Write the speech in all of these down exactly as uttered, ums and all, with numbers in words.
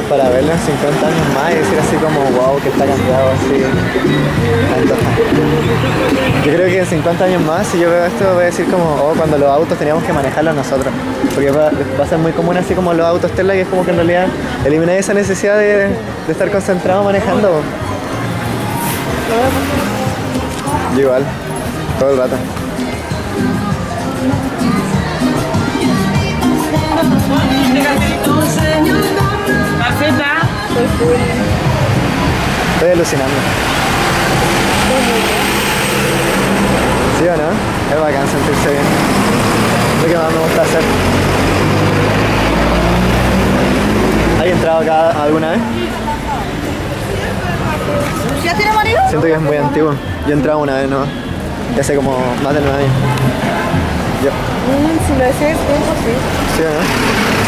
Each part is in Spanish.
para verlo en cincuenta años más y decir así como wow, que está cambiado así. Yo creo que en cincuenta años más, si yo veo esto, voy a decir como, oh, cuando los autos teníamos que manejarlos nosotros. Porque va, va a ser muy común así como los autos Tesla, que es como que en realidad eliminar esa necesidad de, de estar concentrado manejando. Yo igual, todo el rato. Estoy alucinando. ¿Sí o no? Es bacán sentirse bien. Es lo que más me gusta hacer. ¿Has entrado acá alguna vez? ¿Ya tiene marido? Siento que es muy antiguo. Yo he entrado una vez, ¿no? Ya hace como más de nueve años. Yo. Mm, si lo decís, es posible. ¿Sí o no?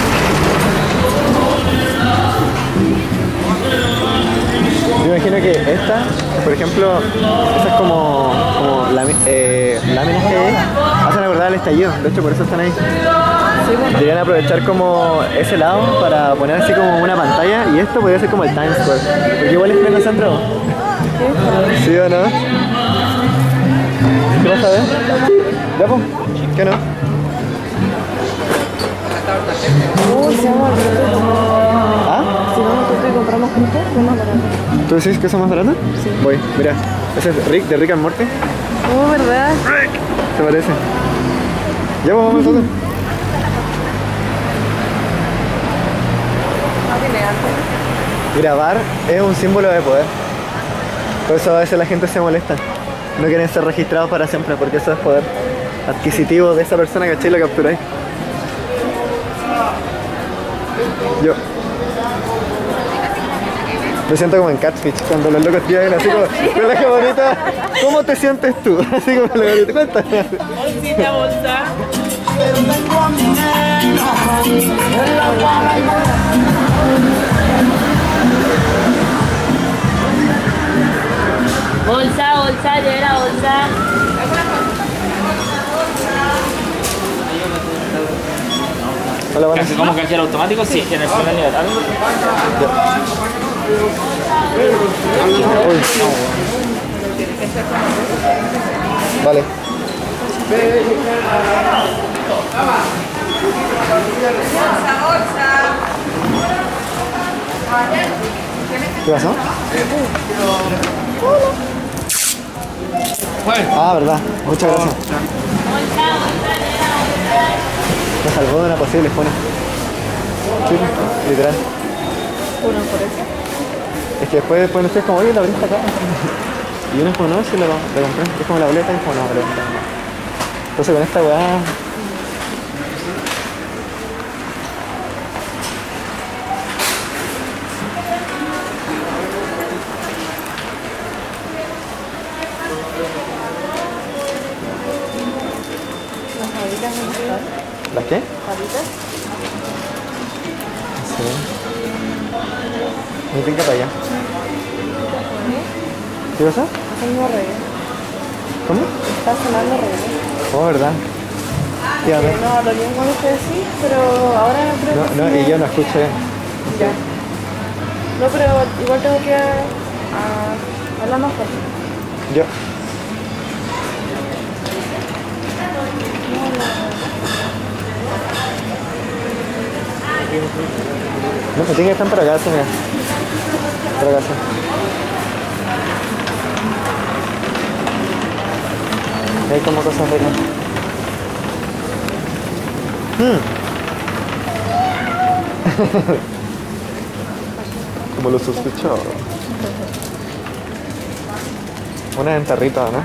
Yo imagino que esta, por ejemplo, estas como, como lami, eh, láminas que hay, hacen acordar al estallido, de hecho por eso están ahí. Sí, bueno. Deberían aprovechar como ese lado para poner así como una pantalla y esto podría ser como el Times Square, porque igual es pleno centro. ¿Sí o no? ¿Qué vas a ver? ¿Ya pues? ¿Qué no? Uy, se llama ¿Ah? si vamos a y compramos juntos, es más barato. ¿Tú decís que son más baratos? Sí. Voy, mira, ese es Rick de Rick and Morty. Oh, ¿verdad? Rick, ¿te parece? Ya pues, vamos nosotros. Grabar es un símbolo de poder. Por eso a veces la gente se molesta. No quieren ser registrados para siempre, porque eso es poder adquisitivo de esa persona, ¿cachai? Lo capturáis. Yo me siento como en Catfish, cuando los locos tiran así como, con la bonita, ¿cómo te sientes tú? Así como la bonita, cuéntame. Bolsita, bolsa. Bolsa, bolsa, lleve la bolsa. Hola, bueno. Casi como cajero automático, sí, en el primer nivel. Uy. Vale. ¿Qué pasó? Ah, verdad. Muchas gracias. Me salvó de una posible funa. Sí, literal. Uno por eso. Es que después, después no sé, es como, oye, la abriste acá. Y uno es como, no, si lo, lo compré. Es como la boleta y es como, no, lo compré. Entonces con esta weá... ¿Las jabitas no están? ¿Las qué? ¿Jabitas? Sí. Me pinta para allá. ¿Qué pasa? Haciendo relleno. ¿Cómo? Está sonando relleno. Oh, verdad. Que no lo bien con ustedes sí, pero ahora creo No, que no, sí me- y yo no escuché. Ya. No, pero igual tengo que a, a hablar más fuerte. Yo. No, se tiene que estar para acá, mira. Para acá, sí. Hay como cosas ricas. Hmm. Como lo sospechaba. Una enterrita, ¿no?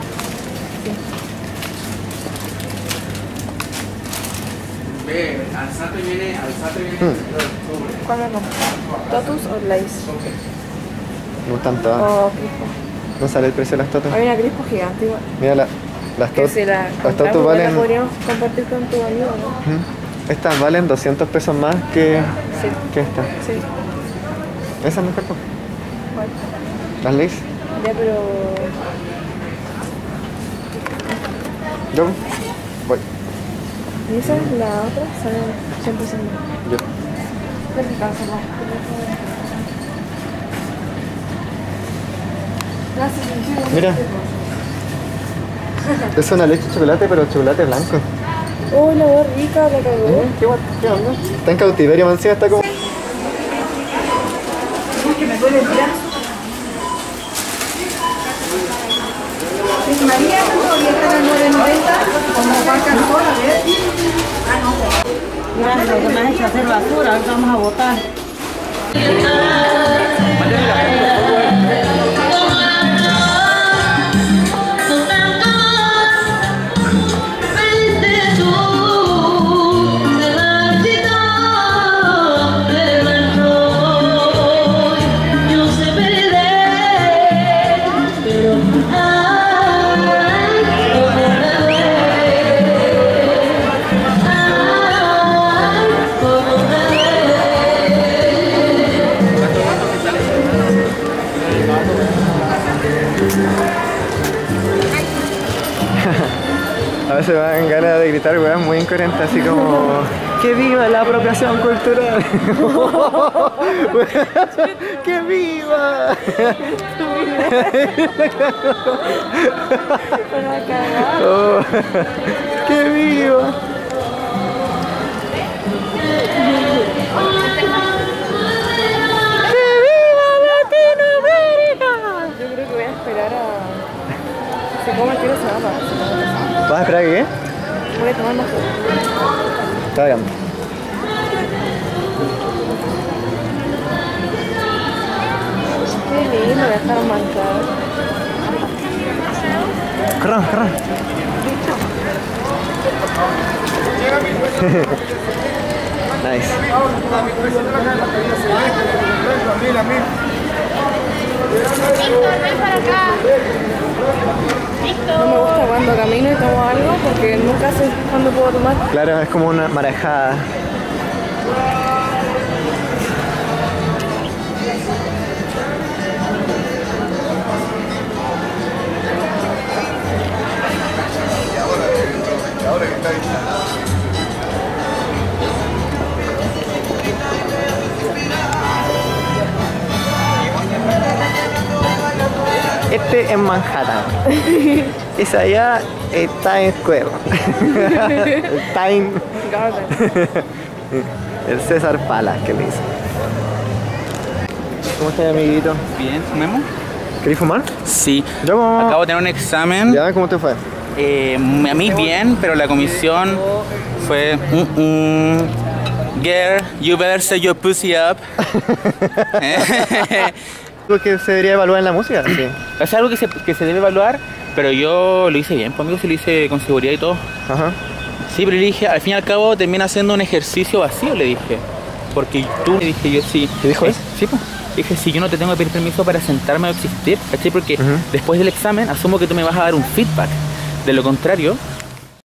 Ve, Alzate viene, Alzate viene Hmm. en octubre. ¿Cuál me compro? ¿Totus o Lays? Me gustan todas. O Crispo. No sale el precio de las totas. Hay una Crispo gigante igual. Mira, la, las Que totas. si la Las compramos, totas igual valen. la podríamos compartir con tu amigo, ¿no? ¿Mm? Estas valen doscientos pesos más que, Sí. que esta. Sí. Esa es mejor, po. ¿Cuál? Las Lays. Ya, pero... Yo voy. ¿Y esa? La otra sale cien por ciento. Yo. Creo que canceló. Mira. Es una leche de chocolate, pero chocolate blanco. Oh, la voz rica, la cagó. ¿Eh? ¿Qué, guay- qué onda? Está en cautiverio, man, sí, está como... Que me duele el brazo. María, todavía está en nueve noventa, como vaca sola, ¿ves? Ah, no. Gracias, lo que me has hecho hacer basura, ahora vamos a botar. A veces me dan ganas de gritar weas muy incoherentes, así como... ¡Que viva la apropiación cultural! ¡Que viva! Oh, ¡que viva! Yo creo que voy a esperar a... Se coma el tiro se va a apagar. ¿Vas a esperar que qué? Voy a tomar más jugo. Está bien. Qué lindo, dejaron marcado. Corran, corran. Nice. No me gusta cuando camino y tomo algo porque nunca sé cuándo puedo tomar. Claro, es como una marejada. Este es Manhattan. Esa allá es Times Square. El Time. Garden. El César Pala, que le hizo. ¿Cómo estás, amiguito? Bien, ¿fumemos? ¿Querés fumar? Sí. Yo como... Acabo de tener un examen. ¿Ya? ¿Cómo te fue? Eh, a mí bien, pero la comisión fue... Mm, mm, girl, you better set your pussy up. ¿Algo que se debería evaluar en la música? Sí. Es algo que se, que se debe evaluar, pero yo lo hice bien, pues amigo, sí lo hice con seguridad y todo. Ajá. Sí, pero le dije, al fin y al cabo termina haciendo un ejercicio vacío, le dije. Porque tú, le dije yo, sí. ¿Te dijo eh, eso? Sí, pues. Dije, si yo no te tengo que pedir permiso para sentarme o existir, ¿cachai? Porque Uh-huh. después del examen asumo que tú me vas a dar un feedback. De lo contrario,